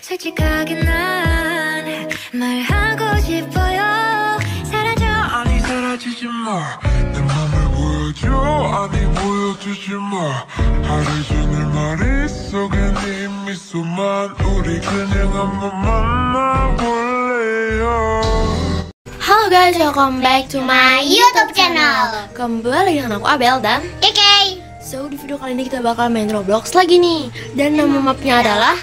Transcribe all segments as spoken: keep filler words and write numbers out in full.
솔직하게 난 말하고 싶어요. 사라져 아니 사라지지 마. 내 맘을 보여줘. 아니 보여주지 마. 하루 종일 머릿속에 네 미소만. 우리 그냥 한번 만나볼래요. Halo guys, welcome back to my YouTube channel. Kembali dengan aku Abel dan Keke. So di video kali ini kita bakal main Roblox lagi nih. Dan nama mapnya adalah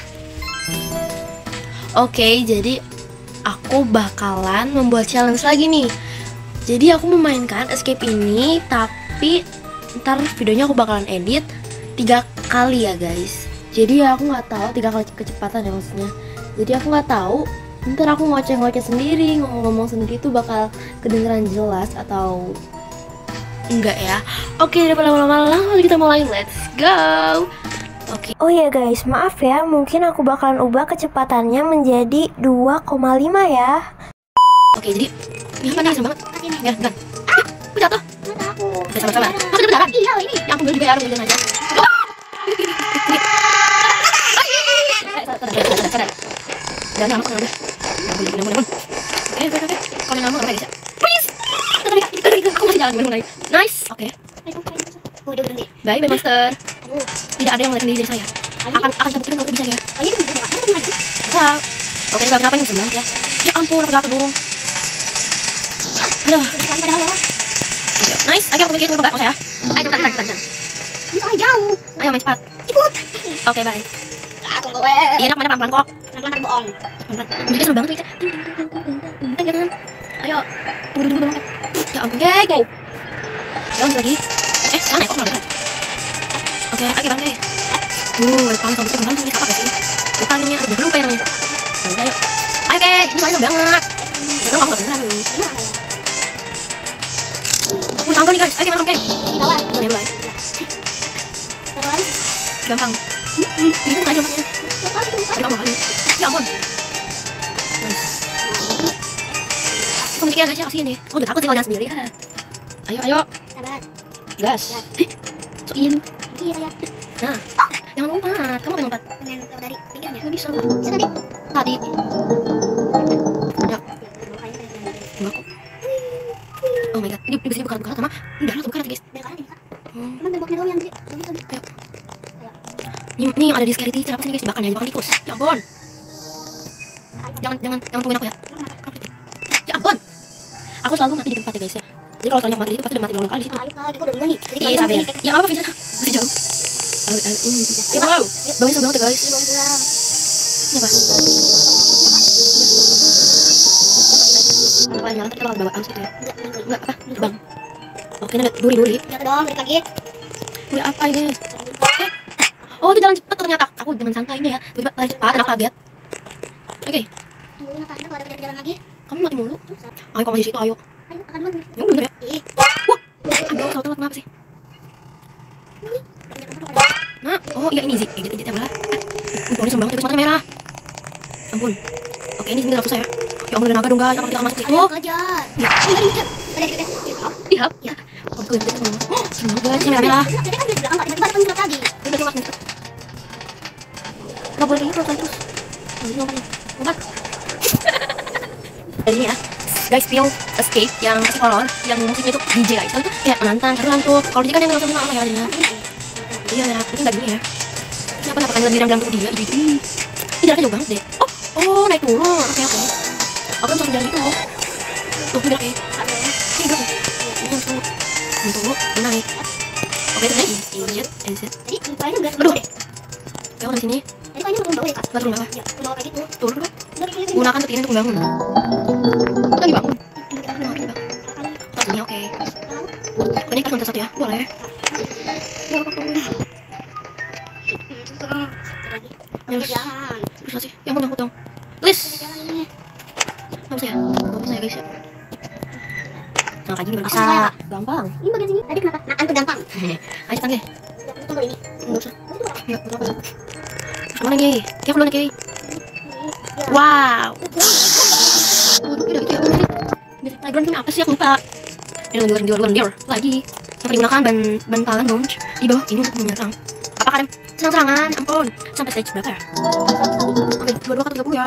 Oke, jadi aku bakalan membuat challenge lagi nih. Jadi aku memainkan escape ini, tapi ntar videonya aku bakalan edit tiga kali ya guys. Jadi aku nggak tahu tiga kali kecepatan ya maksudnya. Jadi aku nggak tahu ntar aku ngoceh-ngoceh sendiri, ngomong-ngomong sendiri itu bakal kedengeran jelas atau enggak ya. Oke, daripada lama-lama langsung kita mulai, let's go. Oke. Oh ya guys, maaf ya, mungkin aku bakalan ubah kecepatannya menjadi dua koma lima ya. Oke, jadi ini apa nih, seru banget. Ya, enggak. Aku jatuh. Mata aku. Oke, sabar-sabar. Masuk ke beneran. Iya ini. Yang aku beli juga ya, aku beli aja. Jangan lama kan udah. Yang boleh boleh boleh. Oke, oke, oke. Kalau yang lama enggak guys ya. Please. Aku masih jalan mulai. Nice. Oke. Oh, udah berhenti. Bye bye monster. Tidak ada yang melihat diri saya. Akan akan saya buktikan kalau bisa ya. Oh, ini bisa enggak? Wow. Oke, enggak kenapa ini senang ya. Ya ampun, aku jatuh burung. Aduh. Nice. Oke, aku bikin dulu enggak ya. Ayo cepat cepat cepat. Ini soalnya jauh. Ayo main cepat. Ikut. Oke, bye. Ah, tunggu we. Iya, nak pelan-pelan kok. Pelan-pelan bohong. Jadi seru banget tuh kita. Jangan. Ayo. Tunggu dulu dulu. Ya ampun, oke, go. Jalan lagi. Eh, sana kok enggak. Oke, oke bang deh. Uh, paling kamu tuh kemarin tulis apa sih? Bukan ini, udah lupa ya namanya. Udah yuk. Oke, ini soalnya seru banget. Udah kamu nggak beneran. Aku tangga nih guys. Oke, mana oke. Di bawah. Boleh boleh. Terus. Gampang. Ini tuh aja maksudnya. Aduh, kamu kali. Ya ampun. Kamu mikir aja sih ini. Oh, udah takut sih kalau jalan sendiri. Ayo, ayo. Sabar. Gas. Soin. Iya ya. Nah, jangan lompat. Kamu pengen lompat? Pengen tahu dari pinggirnya. Nggak bisa. Bisa tadi. Tadi. Ya. Enggak kok. Oh my god. Ini di sini bukan bukan sama. Udah langsung bukan guys. Dari kanan bisa. Hmm. Emang temboknya doang yang gede. Gitu. Ayo. Ini, ini yang ada di scary teacher apa sih guys? Jebakan ya, jebakan tikus. Ya ampun. Jangan jangan jangan tungguin aku ya. Ya ampun. Aku selalu mati di tempat ya guys ya. Jadi kalau soalnya mati di tempat udah mati berulang kali di situ. Ayo, ayo, aku udah duluan nih. Iya, sabar. Ya apa bisa? Masih jauh. Ayo, ayo. Ya wow. Bawahnya seru banget ya guys. Ini apa? Apa yang nyala? Kita bakal bawa aus gitu ya? Enggak, apa? Bang. Oke, ini lihat duri-duri. Jatuh dong, balik lagi. Duri apa ini? Eh. Oh, itu jalan cepat ternyata. Aku jangan sangka ini ya. Tiba-tiba lari cepat, anak kaget. Oke. Tungguin apa kalau ada jalan lagi. Kamu mati mulu. Ayo kamu di situ, ayo. Ayo, akan duluan. Yang bener ya? Ih. Wah, aduh, salah kenapa sih? Nah, oh iya ini Zik, edit edit yang merah. Uh, ini serem banget, itu merah. Ampun. Oke, ini sini susah ya. Ya ampun, naga dong guys, apa kita akan masuk situ? Ayo, kejar. Ya. Ini ini kejar. Ada kita. Iya. Ya. Oh, itu itu. Oh, serem banget guys, ini merah merah. Jadi kan di belakang enggak tiba-tiba ada penjelasan lagi. Udah keluar nih. Enggak boleh gitu terus. Ini lompat. Lompat. Jadi ini ya. Guys, film escape yang kolor yang musiknya itu D J guys. Itu kayak menantang, seru tuh. Kalau D J kan yang langsung sama ya jadinya. Iya, ya, ini enggak gini ya. Ini apa apa kan bilang bilang tuh dia gitu. Ini jaraknya jauh banget deh. Oh, oh naik turun. Oke, oke. Aku langsung jalan itu. Tuh, ini oke. Ini enggak. Ini langsung tunggu, naik. Oke, itu naik. Inject, exit. Jadi, kayaknya enggak Aduh. deh. Kamu dari sini. Jadi kayaknya turun bawah ya, Kak. Enggak turun bawah. Ya, turun bawah kayak gitu. Turun dulu. Udah kayak gitu. Gunakan peti ini untuk bangun. Lagi bangun. Ini oke. Ini kan satu ya, boleh. Terus jangan. Bisa sih, yang mau dong. Please. Nggak bisa ya, nggak bisa ya guys ya. Nah kayak gini baru bisa. Gampang. Ini bagian sini. Tadi kenapa? Nah, antu gampang. Ayo cepetan deh. Tunggu ini. Nggak usah. Ya, nggak apa-apa. Mana nih? Kayak belum nih. Wow. Waduh, udah gitu ya. Ini playground ini apa sih? Aku lupa. Ini luar luar luar lagi. Sampai digunakan ban ban palan launch di bawah ini untuk menyerang. Apakah kalian senang-senangan? Ampun. Sampai stage berapa ya? Oke. dua-dua kata tiga puluh ya.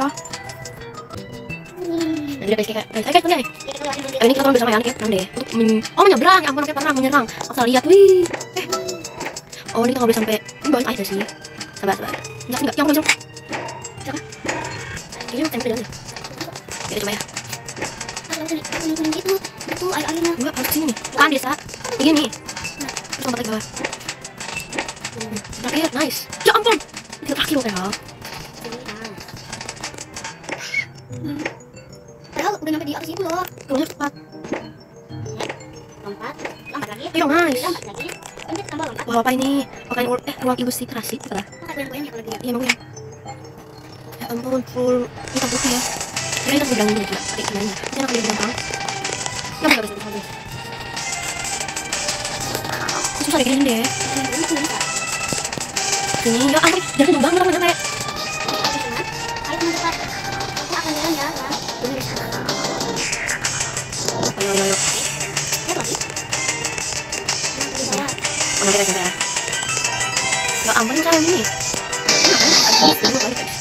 Nah, jadi guys, kayak guys, guys, guys, ini kita turun bersama ya, kayak deh. Untuk men oh menyeberang, ya ampun, kayak pernah menyerang. Aku lihat, wih. Eh. Oh, ini kita nggak boleh sampai ini bawah aja sih. Sabar, sabar. Enggak, enggak, yang belum. Siapa? Kayaknya tempe jalan. Kita coba ya. Gitu, itu air-airnya. Enggak, harus sini nih. Kan desa. Ini nih. Terus lompat ke bawah. Terakhir, nice. Ya ampun. Ini terakhir loh, ya. Padahal udah nyampe di atas itu loh. Turunnya cepat. Lompat, lompat lagi. Ayo, nice. Lompat lagi. Lanjut tambah lompat. Wah, apa ini? Pakai eh ruang ilustrasi, betul lah. Maka goyang-goyangnya kalau dia. Iya, mau ya. Ya ampun, full hitam putih ya. Kira kita sedang ini juga, pakai gimana? Ini anak lebih gampang. Nggak bisa, bisa, bisa. Susah deh, deh. Sini, ya ampun, jangan tumbang, jangan nyampe. Ayo teman dekat. Aku akan jalan ya, Bang. Bener. Ayo, ayo, ayo. Lihat lagi. Oh, nanti kita ya. Ya ampun, saya ini. Ini dulu kali, guys.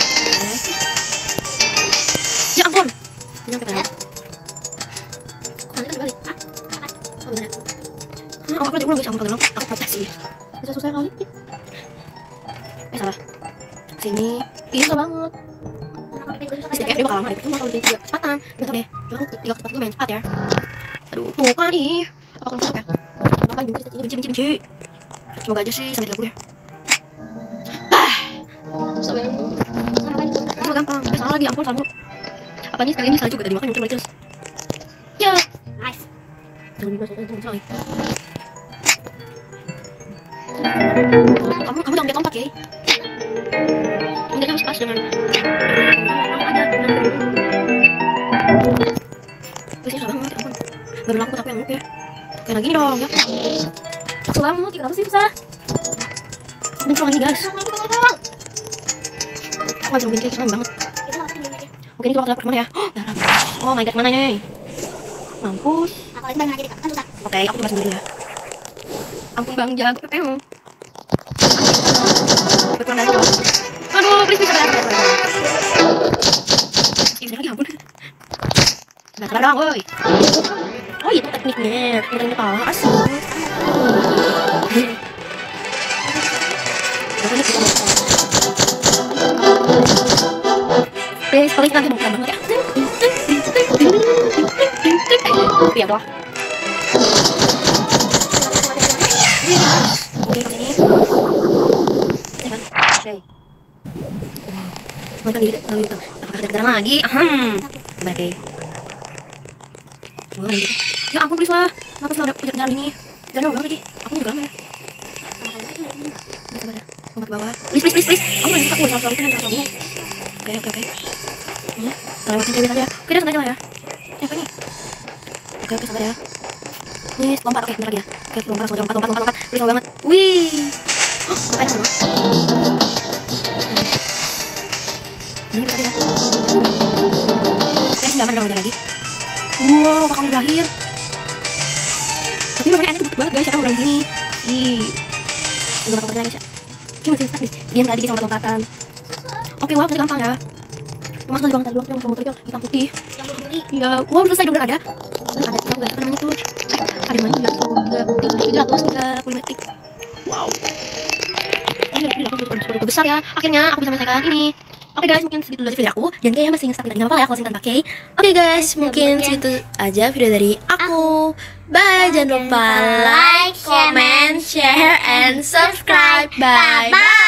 Ya ampun. Nyampe kan? Kok nanti kan balik? Hah? Oh, bener. Nah, aku udah guys, aku udah aku protes sih. Bisa susah kali. Eh, salah. Sini. Ih, susah banget. Bisa kayak dia bakal lama deh. Cuma kalau dia tiga kecepatan. Gak tau deh. Aku tiga kecepatan gue main cepat ya. Aduh, tuh kan ih. Apa kalau masuk ya? Apa juga benci, benci, benci, benci. Semoga aja sih sampai tiga puluh ya. Ah. Susah banget. Ini gampang. Eh, salah lagi, ampun, salah mulu. Apa nih sekali ini salah juga tadi makanya muncul balik terus. Ya. Nice. Jangan dibahas, jangan salah. Kamu kamu jangan lihat lompat ya. Enggak harus pas dengan ada. Terus ya banget, ampun. Baru aku tapi yang ya. Kayak gini dong ya. Selamat, kenapa sih susah? Dan pulang ini guys. Aku lagi bikin keren banget. Oke, ini keluar keluar kemana ya? Oh my god, mana nih? Mampus. Nah, kalau itu bang aja deh, kan susah. Oke, aku coba sendiri ya. Ampun bang, jago P P M. Berkurang dari jauh. Aduh, please bisa bayar. Ini lagi ampun. Nah, sabar dong, woi. Oh, itu tekniknya. Teknik kepala, asik. Please, paling nanti bukan banget ya. Iya doang. Oke, sini. Oke. Makan dikit, lalu itu. Apakah kita kejaran lagi? Ahem. Oke. Oh, ini. Ya ampun, please lah. Kenapa sih udah kejar-kejar ini? Jangan ulang lagi. Aku juga lama ya. Sabar ya. Lompat ke bawah. Please, please, please, please. Aku lagi suka ulang selalu kan kalau ini. Oke, oke, oke. Ya, lewatin cewek saja. Oke, dia santai lah ya. Apa nih? Oke, oke, sabar ya. Nih, lompat, oke, bentar lagi ya. Oke, lompat, lompat, lompat, lompat, lompat. Please, lompat banget. Wih. Oh, ngapain sama? Ini bisa ya. Oke, nggak ada lagi. Wow, bakal berakhir. Tapi memang enak banget guys, ya kan udah di sini. Ih. Udah bakal lagi ya. Ini masih stuck nih. Diam tadi sama lompatan. Oke, wow, tadi gampang ya. Cuma sekali doang tadi doang, cuma motor hitam putih. Iya, wow, udah selesai udah ada. Ada tiga guys, apa namanya tuh? Ada mana ya? tiga ratus tiga puluh lima detik. Wow. Ini udah aku sudah besar ya. Akhirnya aku bisa menyelesaikan ini. Oke guys, mungkin segitu dari video aku. Dan kayaknya masih stuck tadi, nggak apa-apa ya kalau singkat pakai. Oke guys, mungkin segitu aja video dari aku. Bye, jangan lupa like, comment, share, and subscribe. Bye bye.